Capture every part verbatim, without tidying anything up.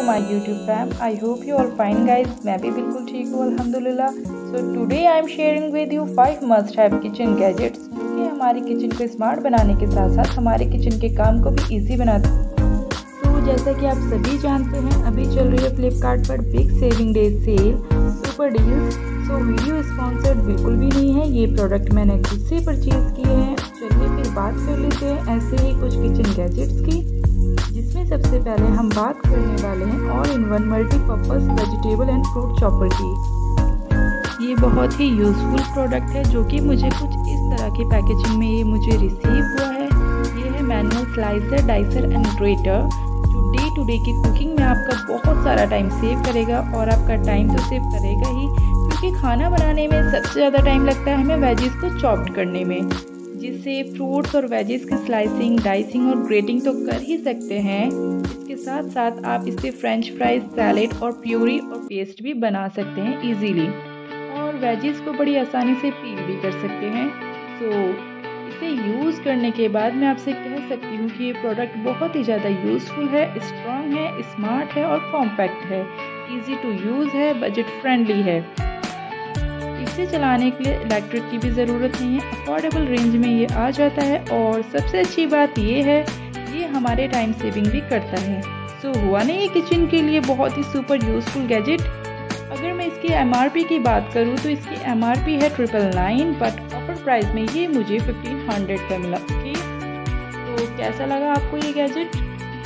My YouTube fam. I hope you all fine guys. मैं भी बिल्कुल ठीक हूँ अल्हम्दुलिल्लाह। So today I am sharing with you five must have kitchen gadgets जो कि हमारी किचन को स्मार्ट बनाने के साथ साथ हमारे किचन के काम को भी ईजी बनाते हैं। तो जैसा कि आप सभी जानते हैं, अभी चल रही है फ्लिपकार्ट पर big saving day sale super deals. So video sponsored बिल्कुल भी नहीं है, ये प्रोडक्ट मैंने खुद से परचेज़ किए हैं। चलिए फिर बात कर लेते हैं ऐसे ही कुछ किचन गैजेट्स की, जिसमें सबसे पहले हम बात करने वाले हैं all in one multipurpose vegetable and fruit chopper की। ये बहुत ही यूज़फुल प्रोडक्ट है जो कि मुझे कुछ इस तरह की पैकेजिंग में ये मुझे रिसीव हुआ है। ये है manual slicer, dicer and grater, जो डे टू डे की कुकिंग में आपका बहुत सारा टाइम सेव करेगा। और आपका टाइम तो सेव करेगा ही, क्योंकि खाना बनाने में सबसे ज़्यादा टाइम लगता है हमें वेजिस को चॉप्ड करने में, जिससे फ्रूट्स और वेजिस की स्लाइसिंग, डाइसिंग और ग्रेटिंग तो कर ही सकते हैं। इसके साथ साथ आप इससे फ्रेंच फ्राइज, सैलेड और प्यूरी और पेस्ट भी बना सकते हैं इजीली, और वेजिस को बड़ी आसानी से पील भी कर सकते हैं। सो इसे यूज़ करने के बाद मैं आपसे कह सकती हूँ कि ये प्रोडक्ट बहुत ही ज़्यादा यूज़फुल है, स्ट्रॉन्ग है, स्मार्ट है और कॉम्पैक्ट है, ईजी टू यूज़ है, बजट फ्रेंडली है। इसे चलाने के लिए इलेक्ट्रिक की भी ज़रूरत नहीं है, अफोर्डेबल रेंज में ये आ जाता है। और सबसे अच्छी बात ये है, ये हमारे टाइम सेविंग भी करता है। सो so, हुआ नहीं ये किचन के लिए बहुत ही सुपर यूज़फुल गैजेट। अगर मैं इसकी एम आर पी की बात करूँ तो इसकी एम आर पी है triple nine, but offer price में ये मुझे फिफ्टीन हंड्रेड का मिला। ओके, तो कैसा लगा आपको ये गैजेट?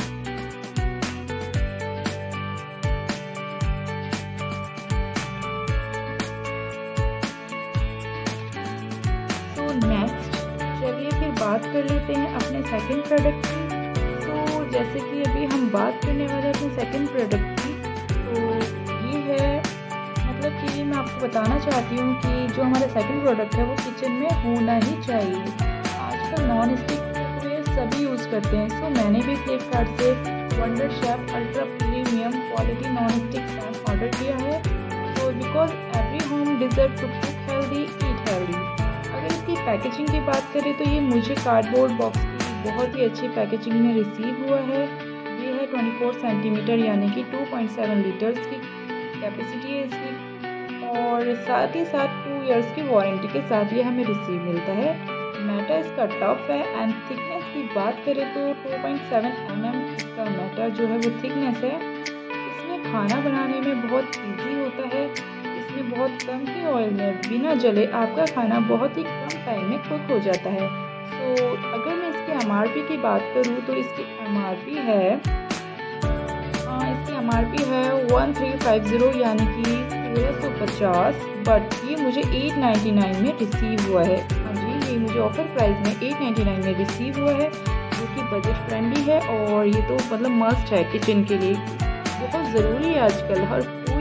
नेक्स्ट चलिए फिर बात कर लेते हैं अपने सेकंड प्रोडक्ट की। तो जैसे कि अभी हम बात करने वाले हैं अपने सेकंड प्रोडक्ट की, तो ये है, मतलब कि ये मैं आपको बताना चाहती हूँ कि जो हमारा सेकंड प्रोडक्ट है वो किचन में होना ही चाहिए। आजकल नॉन स्टिक कुकवेयर सभी यूज़ करते हैं। सो मैंने भी फ्लिपकार्ट से Wonderchef ultra premium quality non stick pan order किया है। So because every home deserve to cook healthy, eat healthy. अगर इसकी पैकेजिंग की बात करें तो ये मुझे कार्डबोर्ड बॉक्स की बहुत ही अच्छी पैकेजिंग में रिसीव हुआ है। ये है चौबीस सेंटीमीटर यानी कि टू पॉइंट सेवन लीटर्स की कैपेसिटी है इसकी, और साथ ही साथ टू इयर्स की वारंटी के साथ ये हमें रिसीव मिलता है। मैटर इसका टफ है एंड थिकनेस की बात करें तो two point seven M M इसका मैटर जो है वो थिकनेस है। इसमें खाना बनाने में बहुत ईजी होता है। इसमें बहुत कम ही ऑयल में बिना जले आपका खाना बहुत ही कम टाइम में कुक हो जाता है। सो so, अगर मैं इसकी एम आर पी की बात करूँ तो इसकी एम आर पी है आ, इसकी एम आर पी है वन थ्री फाइव ज़ीरो यानी कि तेरह सौ पचास, बट ये मुझे एट नाइन्टी नाइन में रिसीव हुआ है। हाँ जी, ये मुझे ऑफर प्राइस में एट नाइन्टी नाइन में रिसीव हुआ है, जो कि बजट फ्रेंडली है। और ये तो मतलब मस्ट है किचन के लिए, बहुत ज़रूरी है आजकल हर कोई।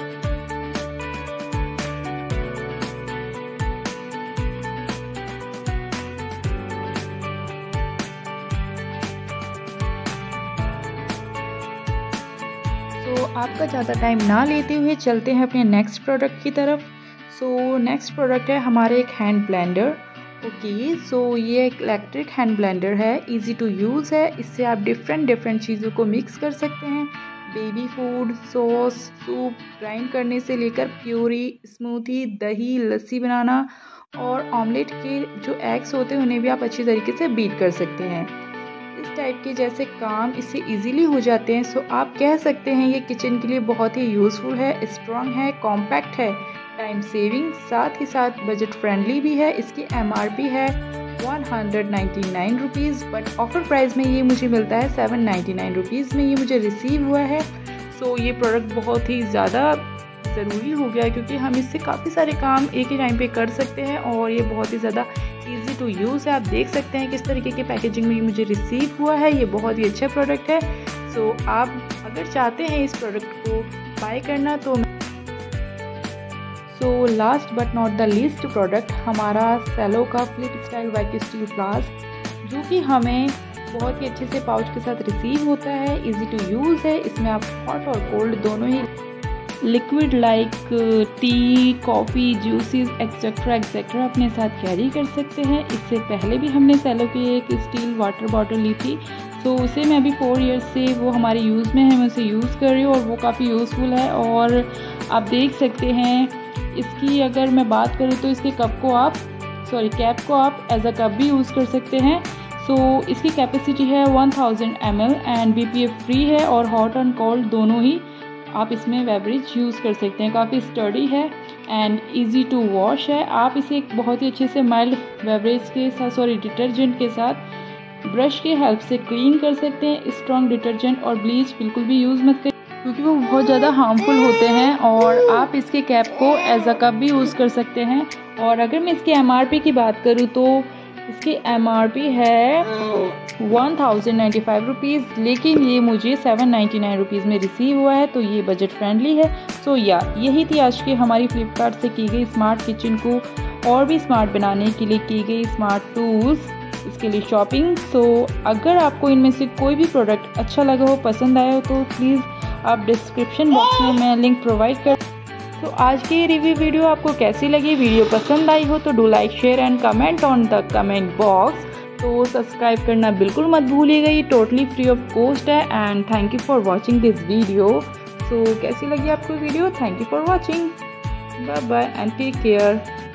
तो आपका ज़्यादा टाइम ना लेते हुए चलते हैं अपने नेक्स्ट प्रोडक्ट की तरफ। सो नेक्स्ट प्रोडक्ट है हमारे एक हैंड ब्लेंडर। ओके, सो ये एक इलेक्ट्रिक हैंड ब्लेंडर है, इजी टू यूज़ है। इससे आप डिफरेंट डिफरेंट चीज़ों को मिक्स कर सकते हैं। Baby food, sauce, soup grind करने से लेकर प्यूरी, स्मूथी, दही, लस्सी बनाना और ऑमलेट के जो एग्स होते हैं उन्हें भी आप अच्छी तरीके से बीट कर सकते हैं। इस टाइप के जैसे काम इससे इजीली हो जाते हैं। सो आप कह सकते हैं ये किचन के लिए बहुत ही यूज़फुल है, स्ट्रॉन्ग है, कॉम्पैक्ट है, टाइम सेविंग, साथ ही साथ बजट फ्रेंडली भी है। इसकी एम आर पी है one hundred ninety nine rupees, but offer price में ये मुझे मिलता है सेवन नाइन्टी नाइन रुपीज़ में ये मुझे रिसीव हुआ है। सो ये प्रोडक्ट बहुत ही ज़्यादा ज़रूरी हो गया है, क्योंकि हम इससे काफ़ी सारे काम एक ही टाइम पे कर सकते हैं, और ये बहुत ही ज़्यादा इजी टू यूज़ है। आप देख सकते हैं किस तरीके की पैकेजिंग में ये मुझे रिसीव हुआ है। ये बहुत ही अच्छा प्रोडक्ट है। सो आप अगर चाहते हैं इस प्रोडक्ट को बाय करना तो so last but not the least product हमारा सेलो का flip style white steel flask, जो कि हमें बहुत ही अच्छे से पाउच के साथ रिसीव होता है, इजी टू यूज़ है। इसमें आप हॉट और कोल्ड दोनों ही liquid like tea, coffee, juices etcetera etcetera अपने साथ कैरी कर सकते हैं। इससे पहले भी हमने सेलो की एक स्टील वाटर बॉटल ली थी, सो so, उसे मैं अभी फोर इयर्स से वो हमारे यूज़ में है, मैं उसे यूज़ कर रही हूँ और वो काफ़ी यूज़फुल है। और आप देख सकते हैं इसकी अगर मैं बात करूँ तो इसके कप को आप सॉरी कैप को आप एज अ कप भी यूज़ कर सकते हैं। सो so, इसकी कैपेसिटी है one thousand M L and B P F free है और हॉट एंड कोल्ड दोनों ही आप इसमें बेवरेज यूज़ कर सकते हैं। काफ़ी स्टडी है एंड इजी टू वॉश है। आप इसे एक बहुत ही अच्छे से माइल्ड बेवरेज के साथ सॉरी डिटर्जेंट के साथ ब्रश के हेल्प से क्लीन कर सकते हैं। स्ट्रॉन्ग डिटर्जेंट और ब्लीच बिल्कुल भी यूज़ मत करें क्योंकि वो बहुत ज़्यादा हार्मफुल होते हैं। और आप इसके कैप को एज अ कप भी यूज़ कर सकते हैं। और अगर मैं इसकी एम आर पी की बात करूँ तो इसकी एम आर पी है one thousand ninety five rupees, लेकिन ये मुझे सेवन नाइन्टी नाइन रुपीज़ में रिसीव हुआ है, तो ये बजट फ्रेंडली है। सो या यही थी आज की हमारी फ्लिपकार्ट से की गई स्मार्ट किचन को और भी स्मार्ट बनाने के लिए की गई स्मार्ट टूल्स, इसके लिए शॉपिंग। सो अगर आपको इनमें से कोई भी प्रोडक्ट अच्छा लगा हो, पसंद आया हो, तो प्लीज़ आप डिस्क्रिप्शन बॉक्स में मैं लिंक प्रोवाइड कर। तो आज की ये रिव्यू वीडियो आपको कैसी लगी? वीडियो पसंद आई हो तो do like share and comment on the comment box. तो सब्सक्राइब करना बिल्कुल मत भूलिएगा, ये टोटली फ्री ऑफ कॉस्ट है। And thank you for watching this video. So कैसी लगी आपको वीडियो? Thank you for watching, bye bye and take care.